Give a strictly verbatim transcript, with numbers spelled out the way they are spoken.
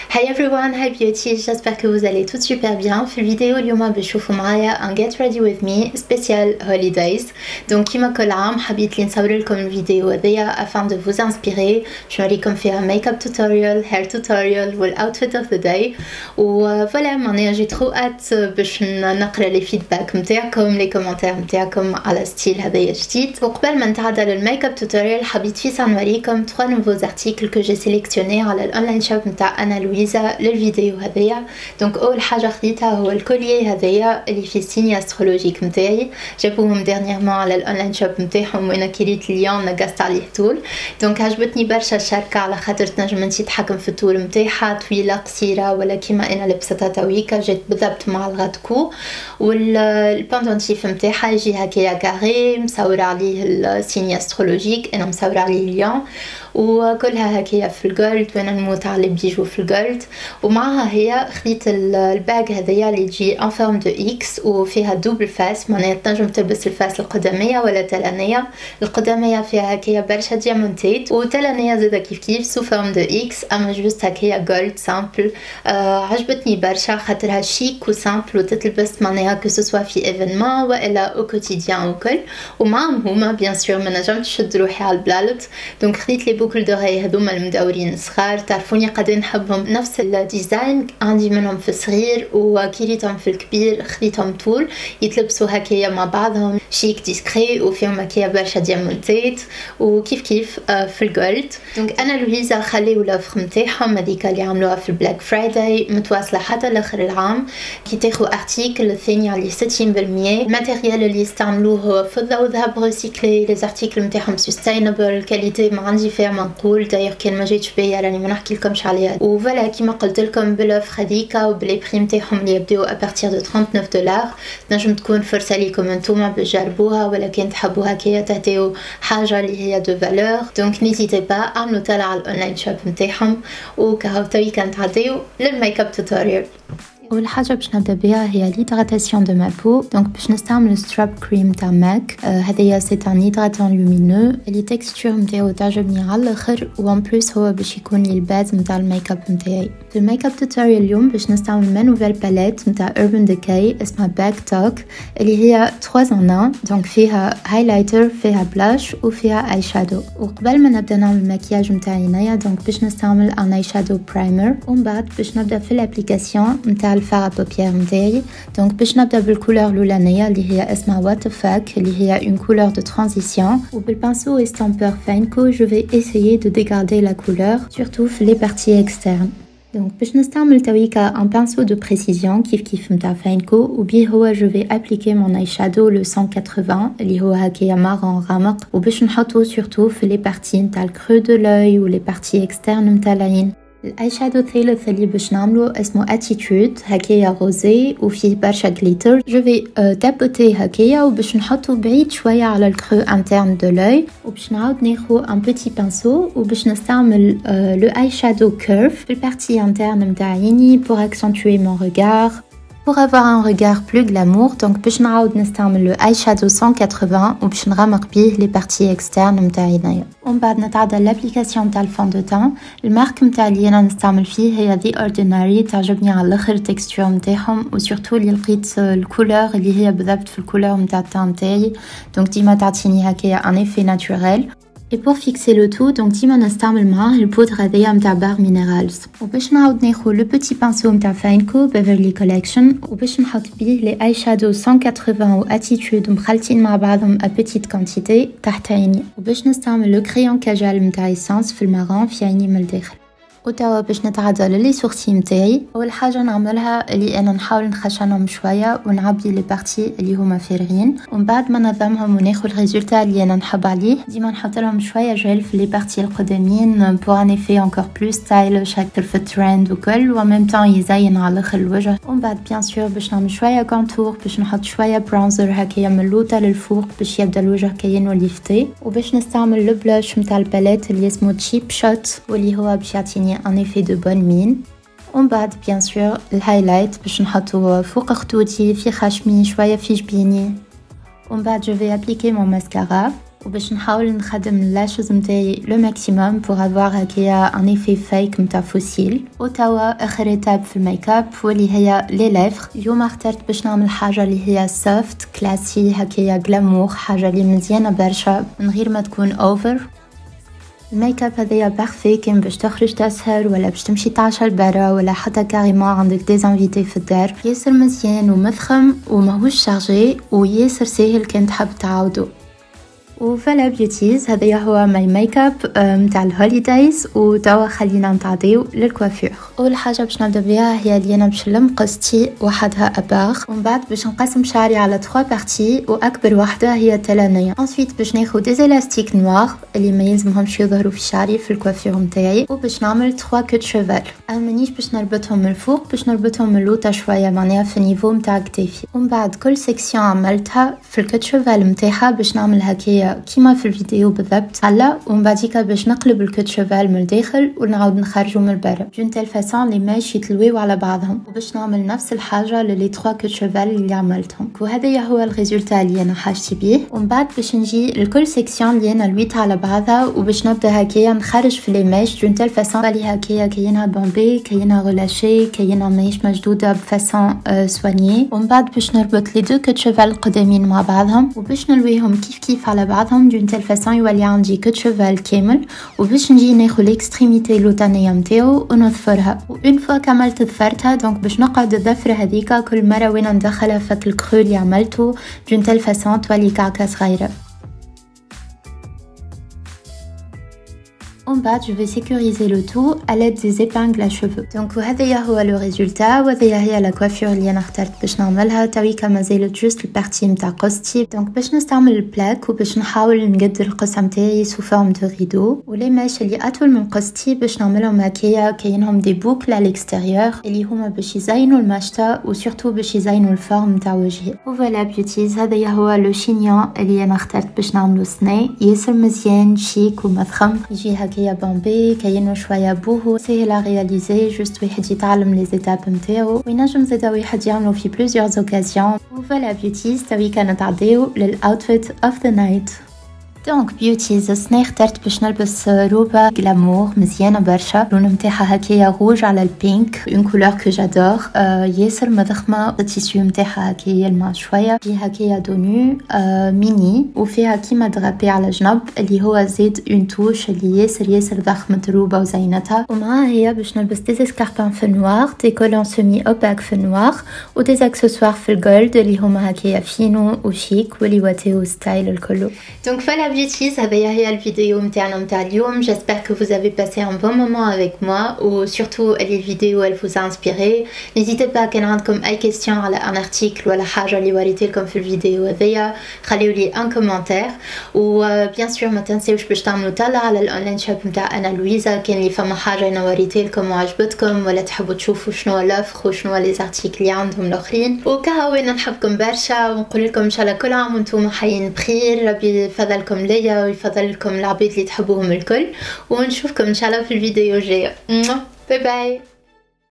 Hi everyone, hi beauties, j'espère que vous allez toutes super bien. في الفيديو اليوم بشوفوا معايا un get ready with me spécial holidays. Donc كيما كل عام حبيت لي نصور لكم الفيديو هذيا afin de vous inspirer. باش نوريكم فيها make up tutorial, hair tutorial وال outfit of the day. و voilà معناها جي trop hâte باش نقرا لي feedback نتاعكم, لي كومنتير نتاعكم على ستيل هذايا جديد. وقبل ما نتعدى للميك اب tutorial حبيت فيسا نوريكم trois nouveaux articles que j'ai sélectionnés على الاونلاين شوب نتاع انا لويزا للفيديو هذايا. دونك اول حاجه خديتها هو الكوليي هذايا اللي فيه سيني استرولوجيك نتاعي, جابوهم ديرنييرمون على الاونلاين شوب نتاعهم وانا كريت اليوم نقصت عليه طول. دونك عجبتني برشا الشركه على خاطر تنجم انت تتحكم في الطول نتاعها, طويله قصيره ولا كيما انا لبستها تويكا جات بالضبط مع الغاتكو. والباندونتيف نتاعها يجي هكايا كاري مصور عليه السيني استرولوجيك, انا مصور عليه اليوم وكلها هكايا في الجولد وانا نموت على البيجو في الجولد. ومعها هي خديت الباج هذيا اللي تجي ان فورم دو اكس وفيها دوبل فاس, معناها تنجم تلبس الفاس القدميه ولا تلانيه. القدميه فيها هكايا برشا ديامونتيت وتلانيه زاده كيف كيف سو فورم دو اكس, اما جوست هكايا جولد سامبل. آه عجبتني برشا خاطرها شيك وسامبل وتتلبس معناها كو سوسوا في ايفينمون والا او كوتيديان وكل. ومعهم هما بيان سور ما نجمتش نشد روحي على البلالت, دونك خديت لي بوكل دوغي هذوما المدورين صغار, تعرفوني قد نحبهم نفس الديزاين, عندي منهم في الصغير وكيريتهم في الكبير, خديتهم طول يتلبسوا هكايا مع بعضهم شيك ديسكري وفيهم هكايا برشا ديامونتيت وكيف كيف في الجولد. دونك انا لويزا خليو لافر نتاعهم هذيك اللي عملوها في البلاك فرايداي متواصله حتى لاخر العام, كي تاخذوا ارتيكل الثاني على ستين بالمية. الماتيريال اللي استعملوه هو فضه وذهب ريسيكلي, لي زارتيكل نتاعهم سستينابل, الكاليتي ما عندي فيها ما نقول, داير كان ما جيتش بيا راني ما نحكي لكمش عليها. وفوالا كيما قلت لكم بالاوفر هذيكا وبلي بريم تاعهم اللي يبداو ابارتير دو تسعة وثلاثين دولار, تنجم تكون فرصه ليكم انتوما باش تجربوها, ولا كان تحبوا هكايا تعطيو حاجه اللي هي دو فالور. دونك نيزيتي با اعملوا تاع على الاونلاين شوب نتاعهم. وكهو توي كنتعديو للميك اب توتوريال. اول حاجه باش نبدا بها هي ليدراتاسيون دو ما بو. دونك باش نستعمل ستراب كريم تاع ماك هذايا سي ان هيدراتون لومينو اللي تكستشر نتاعو تعجبني على الاخر, وان بلس هو باش يكون لي الباز نتاع الميك اب نتاعي. في الميك اب توتوريال اليوم باش نستعمل ما نوفيل باليت نتاع اوربان ديكاي اسمها باك توك اللي هي ثلاثة ان واحد. دونك فيها هايلايتر, فيها بلاش وفيها اي شادو. وقبل ما نبدا نعمل المكياج نتاع عينيا دونك باش نستعمل ان اي شادو برايمر, ومن بعد باش نبدا في الابليكاسيون نتاع الفار بوبيير نتاعي. دونك باش نبدا بالكولور الاولانيه اللي هي اسمها وات فاك اللي هي اون كولور دو ترانزيسيون, وبالبانسو استامبور فاينكو جو في اسيي دو ديغاردي لا كولور سورتو في لي بارتي اكسترن. دونك باش نستعمل تويكا ان بانسو دو بريسيزيون كيف كيف نتاع فاينكو, وبيه هو جو في ابليكي مون اي شادو لو مية وثمانين اللي هو هكايا مارون غامق, وباش نحطو سورتو في لي بارتي نتاع الكرو دو لوي ولي بارتي اكسترن نتاع العين. الاي شادو الثالث اللي باش نعملو اسمه اتيتود هكايا روزي وفيه برشا غليتر, جو في تابوتي هكايا وباش نحطو بعيد شويه على الكرو انترن دو لوي, وباش نعاود ناخو ان بيتي بانسو وباش نستعمل لو اي شادو كيرف في البارتي انترن نتاع عيني pour accentuer mon regard, pour avoir un regard plus glamour. دونك باش نعاود نستعمل لو اي شادو مية وثمانين وباش نغمق بيه لي بارتي اكسترن نتاع عينيا. ومن بعد نتعدى لابليكاسيون تاع الفون دو تان. المارك نتاع اللي انا نستعمل فيه هي دي اورديناري, تعجبني على الاخر التكستور نتاعهم, وسورتو اللي لقيت الكولور اللي هي بالضبط في الكولور نتاع التان نتاعي, دونك ديما تعطيني هكايا ان ايفي ناتوريل. Et pour fixer le tout, donc ديما نستعمل معاه البودر هذيا نتاع بار مينيرالز. وباش نعاود ناخذ لو بيتي بانسو نتاع فاينكو بيفرلي كولكشن وباش نحط بيه لي اي شادو مية وثمانين و اتيتود مخلطين مع بعضهم ا بيتيت كونتيتي تحت عيني, وباش نستعمل لو كريون كاجال نتاع ايسانس في المارون في عيني من الداخل. وتوا باش نتعدى للي سورسي نتاعي. اول حاجه نعملها اللي انا نحاول نخشنهم شويه ونعبي لي بارتي اللي هما فارغين, ومن بعد ما نظمهم وناخذ الريزولتا اللي انا نحب عليه. ديما نحط لهم شويه جل في لي بارتي القدامين بور ان ايفي انكور بلوس ستايلش هكا في الترند وكل, وميم طون يزين على الاخر الوجه. ومن بعد بيان سور باش نعمل شويه كونتور, باش نحط شويه برونزر هكايا من اللوطه للفوق باش يبدا الوجه كاين وليفتي, وباش نستعمل لو بلاش نتاع الباليت اللي اسمه تشيب شوت واللي هو باش يعطيني ان ايفي دو بون مين. ومن بعد بيان سور الهايلايت باش نحطو فوق خطوطي, في خشمي, شويه في جبيني. ومن بعد جو في ابليكي مون ماسكارا, وباش نحاول نخدم اللاشز متاعي لو ماكسيموم بور افوار هكايا ان ايفي فيك متاع فوسيل. وتوا اخر ايتاب في الميك اب واللي هي لي ليفر. اليوم اخترت باش نعمل حاجه اللي هي سوفت كلاسي هكايا غلامور، حاجه اللي مزيانه برشا من غير ما تكون اوفر. الميك اب هذايا بارفي كان باش تخرج تسهر ولا باش تمشي تعشى لبرا ولا حتى كاريمون عندك دي انفيتي في الدار. ياسر مزيان ومضخم وماهوش شارجي وياسر ساهل كان تحب تعاودو. وفوالا بيوتيز، هذا هو ماي ميك اب نتاع الهوليدايز. وتوا خلينا نتعديو للكوافير. اول حاجه باش نبدا بها هي اللي انا باش نلم قصتي وحدها اباغ، ومن بعد باش نقسم شعري على ثلاثة بارتي واكبر وحده هي التلانيه. انسويت باش ناخذ دي الاستيك نوار اللي ما يلزمهمش يظهروا في شعري في الكوافير نتاعي، وباش نعمل ثلاثة كوت شوفال. انا مانيش باش نربطهم من الفوق، باش نربطهم من اللوطه شويه معناها في النيفو نتاع كتافي. ومن بعد كل سيكسيون عملتها في الكوت شوفال نتاعها باش نعمل هكايا كيما في الفيديو بالضبط هلا، ومن بعديك باش نقلب الكوت شوفال من الداخل ونعاود نخرجه من البرا جون تيل فاسون لي ماشي يتلويو على بعضهم، وباش نعمل نفس الحاجه للي ثلاثة كوت شوفال اللي عملتهم. وهذا هو الريزولتا اللي انا حاجتي بيه. ومن بعد باش نجي لكل سيكسيون اللي انا لويتها على بعضها وباش نبدا هكايا نخرج في لي ماش جون تيل فاسون اللي هكايا كاينها بومبي كاينها رولاشي كاينها ماهيش مشدوده بفاسون أه سوانيي. ومن بعد باش نربط لي دو كوت شوفال القدامين مع بعضهم وباش نلويهم كيف كيف على بعضهم دون تيل فاسون يولي عندي كوت شوفال كامل. وباش نجي ناخذ ليكستريميتي لوطانيه نتاعو ونظفرها. وان فوا كملت ظفرتها دونك باش نقعد الظفره هذيك كل مره وين ندخلها فك الكرو اللي عملته دون تيل فاسون تولي كعكه صغيره. ومن بعد جو في سيكوريزي لو تو à l'aide des épingles à cheveux. دونك وهذا هو لو ريزولتا، وهذا هي لا كوافير اللي انا اخترت باش نعملها. تويكا مازالت جوست البارتي نتاع قصتي، دونك باش نستعمل البلاك وباش نحاول نقد القصه نتاعي سو فورم دو ريدو. ولي ماش اللي اطول من قصتي باش نعملهم هكايا كاينهم دي بوكل على الاكستيريور اللي هما باش يزينوا المشطه وسورتو باش يزينوا الفورم نتاع وجهي. وفوالا بيوتيز، هذا هو لو شينيون اللي انا اخترت باش نعملو سني ياسر مزيان شيك ومضخم، يجي هكايا بامبي كاينو شويه بوهو سهل رياليزي، جوست واحد يتعلم لي زيتاب نتاعو وينجم زادا واحد يعملو في بلوزيور اوكازيون. وفوالا بيوتيز، توي كنتعديو للاوتفيت اوف ذا نايت. دونك بيوتيز السنة اخترت باش نلبس روبة غلامور مزيانة برشا، اللون متاعها هكايا روج على البينك، اون كولور كو جادور. آه ياسر مضخمة، التيسيو متاعها هكايا يلمع شوية، فيها هكايا دونو آه ميني وفيها كيما درابي على جنب اللي هو زيد اون توش اللي ياسر ياسر ضخمت الروبة وزينتها. ومعها هي باش نلبس دي اسكاربان في النوار، دي كولون سيمي اوباك في النوار ودي اكسسوار في الجولد اللي هما هكايا فينو وشيك واللي واتيو ستايل الكلو. دونك فوالا بيوتيز، هذا هي الفيديو متاعنا متاع اليوم. J'espère que vous avez passé un bon moment avec moi ou surtout les vidéos elle vous a inspiré. N'hésitez pas كان عندكم اي question على un article ولا حاجه اللي وريت لكم في الفيديو هذيا خليوا لي ان كومنتير. و بيان سور ما تنساوش باش تعملوا طلع على الاونلاين شوب نتاع انا لويزا، كان لي فما حاجه انا وريت لكم وعجبتكم ولا تحبوا تشوفوا شنو لافر وشنو لي زارتيكل اللي عندهم الاخرين. وكهو انا نحبكم برشا ونقول لكم ان شاء الله كل عام وانتم حيين بخير، ربي يفضلكم ليا ويفضل لكم العبيد اللي تحبوهم الكل، ونشوفكم ان شاء الله في الفيديو الجاي. باي باي.